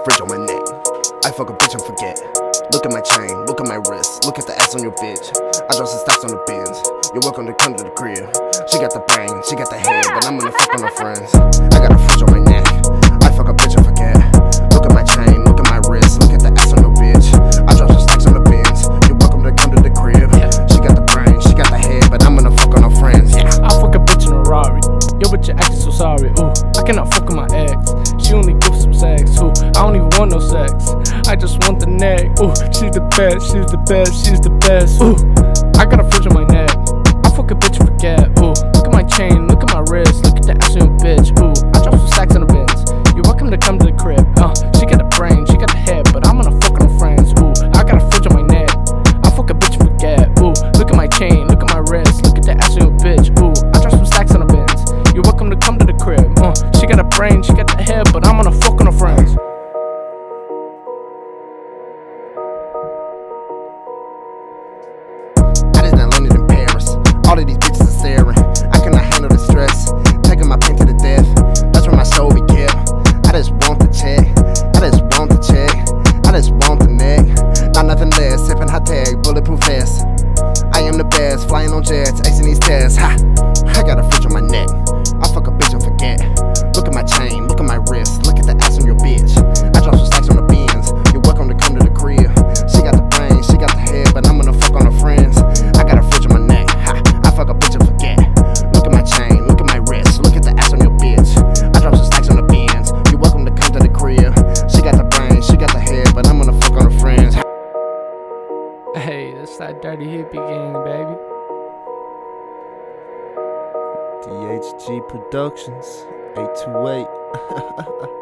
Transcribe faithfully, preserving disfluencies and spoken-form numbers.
fridge on my neck. I fuck a bitch and forget. Look at my chain, look at my wrist, look at the ass on your bitch. I drop some stacks on the bins. You're welcome to come to the crib. She got the brain, she got the head, but I'm gonna fuck on her friends. I got a fridge on my neck. I fuck a bitch and forget. Look at my chain, look at my wrist, look at the ass on your bitch. I drop some stacks on the bins. You're welcome to come to the crib. She got the brain, she got the head, but I'm gonna fuck on her friends. I fuck a bitch in a Rari. Yo, but you're acting so sorry. Ooh, I cannot fuck with my ex. She only gives some sex. Ooh, I don't even want no sex. I just want the neck. Ooh, she's the best, she's the best, she's the best. Ooh, I got a fridge on my neck. I fuck a bitch and forget. Ooh, look at my chain, look at my wrist, look at the ass on your bitch. Ooh, I drop some stacks in the bins. You're welcome to come to the crib. Uh, she got the brain, she got the head, but I'm gonna fuck on her friends. Ooh, I got a fridge on my neck. I fuck a bitch and forget. Ooh, look at my chain, look at my wrist, look at the ass on your bitch. Ooh, I drop some stacks in the bins. You're welcome to come to the crib. Uh, she got a brain, she got the head, but I'm gonna fuck on her friends. All of these bitches are staring. I cannot handle the stress. Taking my pain to the death. That's where my soul be kept. I just want the check. I just want the check. I just want the neck. Not nothing less. Sipping hot tag, bulletproof vest. I am the best. Flying on jets, acing these tests. Ha! I got a fridge on my neck. I fuck a bitch and forget. Look at my chain. Look at my wrist. Look at the ass on your bitch. I drop some stacks on the bins. You're welcome to come to the crib. She got the brain. She got the head, but I'm gonna fuck on her friends. I got a fridge on my neck. Fuck a bitch and forget. Look at my chain, look at my wrist, look at the ass on your bitch. I drop some stacks on the bins. You're welcome to come to the crib. She got the brain, she got the head, but I'm gonna fuck on her friends. Hey, that's that dirty hippie gang, baby. D H G Productions, eight two eight.